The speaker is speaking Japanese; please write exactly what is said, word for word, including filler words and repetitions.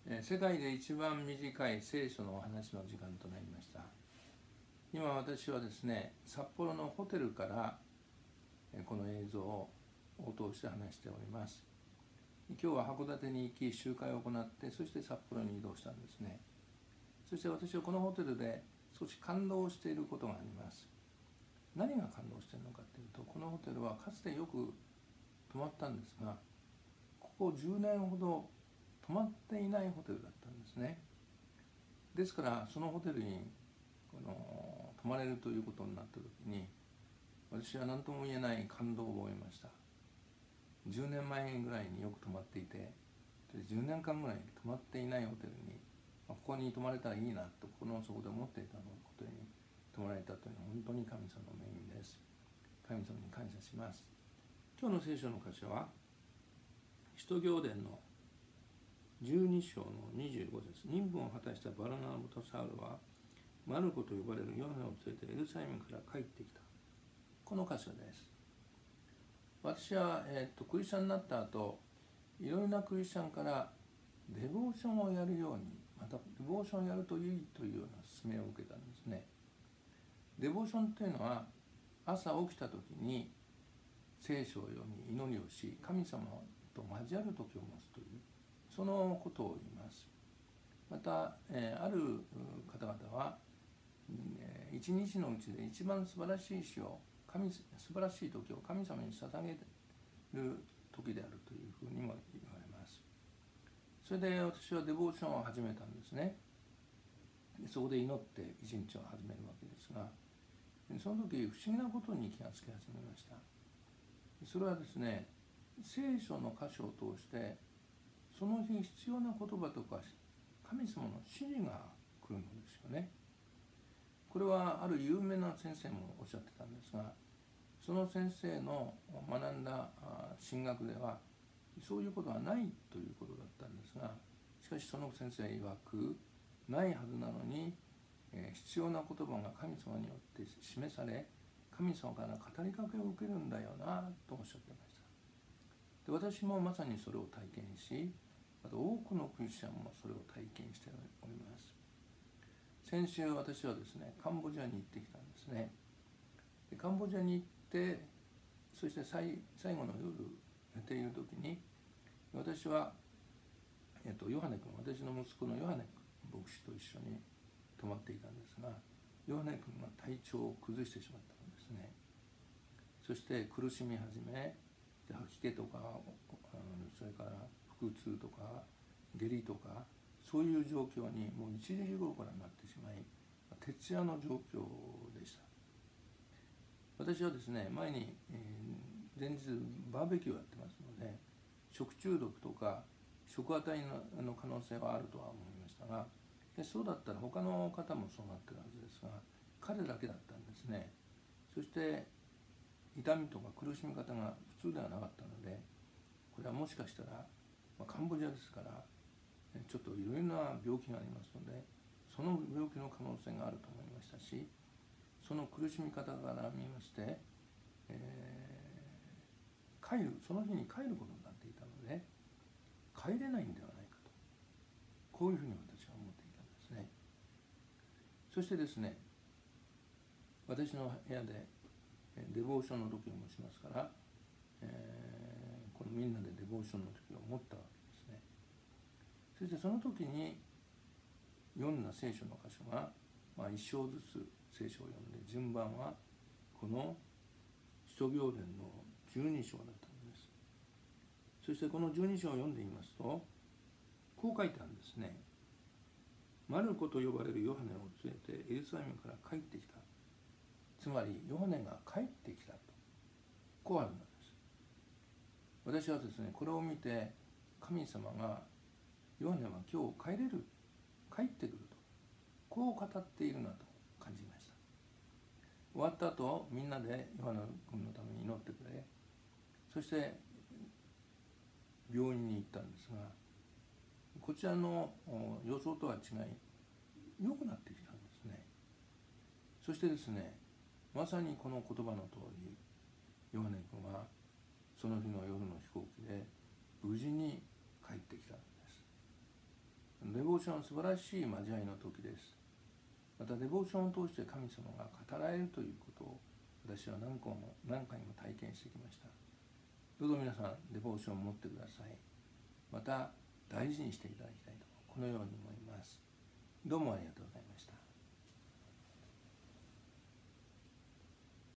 世界で一番短い聖書のお話の時間となりました。今私はですね、札幌のホテルからこの映像を通して話しております。今日は函館に行き集会を行って、そして札幌に移動したんですね。そして私はこのホテルで少し感動していることがあります。何が感動しているのかというと、このホテルはかつてよく泊まったんですが、ここじゅうねんほど泊まっていないホテルだったんですね。ですからそのホテルにこの泊まれるということになった時に、私は何とも言えない感動を覚えました。じゅうねんまえぐらいによく泊まっていて、じゅうねんかんぐらい泊まっていないホテルに、ここに泊まれたらいいなと心の底で思っていたことに泊まられたというのは本当に神様の恵みです。神様に感謝します。今日の聖書の箇所は使徒行伝のじゅうに章のにじゅうご節。任務を果たしたバルナバとサウルはマルコと呼ばれるヨハネを連れてエルサレムから帰ってきた。この箇所です。私は、えー、とクリスチャンになった後、いろいろなクリスチャンからデボーションをやるように、またデボーションをやるといいというような勧めを受けたんですね。デボーションというのは、朝起きた時に聖書を読み祈りをし、神様と交わる時を持つという、そのことを言います。また、えー、ある方々は、えー、一日のうちで一番素晴らしい日を神素晴らしい時を神様に捧げる時であるというふうにも言われます。それで私はデボーションを始めたんですね。そこで祈って一日を始めるわけですが、その時不思議なことに気がつき始めました。それはですね、聖書の箇所を通してその日必要な言葉とか神様の指示が来るのですよね。これはある有名な先生もおっしゃってたんですが、その先生の学んだ神学ではそういうことはないということだったんですが、しかしその先生曰く、ないはずなのに必要な言葉が神様によって示され、神様から語りかけを受けるんだよなとおっしゃっていました。で、私もまさにそれを体験し、また多くのクリスチャンもそれを体験しております。先週私はですね、カンボジアに行ってきたんですね。でカンボジアに行って、そして 最, 最後の夜寝ている時に、私は、えっと、ヨハネ君、私の息子のヨハネ君牧師と一緒に泊まっていたんですが、ヨハネ君が体調を崩してしまったんですね。そして苦しみ始め、吐き気とか、それから腹痛とか下痢とか、そういう状況にもういちじ頃からなってしまい、徹夜の状況でした。私はですね、前に、えー、前日バーベキューをやってますので、食中毒とか食あたりの可能性はあるとは思いましたが、でそうだったら他の方もそうなってるはずですが、彼だけだったんですね。そして痛みとか苦しみ方が普通ではなかったので、これはもしかしたら、まあ、カンボジアですからちょっといろいろな病気がありますので、その病気の可能性があると思いましたし、その苦しみ方から見まして、えー、帰るその日に帰ることになっていたので、帰れないんではないかと、こういうふうに私は思っていたんですね。そしてですね、私の部屋でデボーションの時を持ちますから、えー、このみんなでデボーションの時を持ったわけですね。そしてその時に読んだ聖書の箇所が、まあ、一章ずつ聖書を読んで、順番はこの使徒行伝のじゅうに章だったのです。そしてこのじゅうに章を読んでみますと、こう書いてあるんですね。マルコと呼ばれるヨハネを連れてエルサレムから帰ってきた。つまりヨハネが帰ってきたと、こうあるのです。私はですね、これを見て、神様がヨハネは今日帰れる、帰ってくると、こう語っているなと感じました。終わった後、みんなでヨハネ君のために祈ってくれ、そして病院に行ったんですが、こちらの予想とは違い、良くなってきたんですね。そしてですね、まさにこの言葉の通り、ヨハネ君はその日の夜の飛行機で無事に帰ってきたんです。 デボーションは素晴らしい交わりの時です。またデボーションを通して神様が語られるということを私は何回も何回も体験してきました。どうぞ皆さんデボーションを持ってください。また大事にしていただきたいとこのように思います。どうもありがとうございました。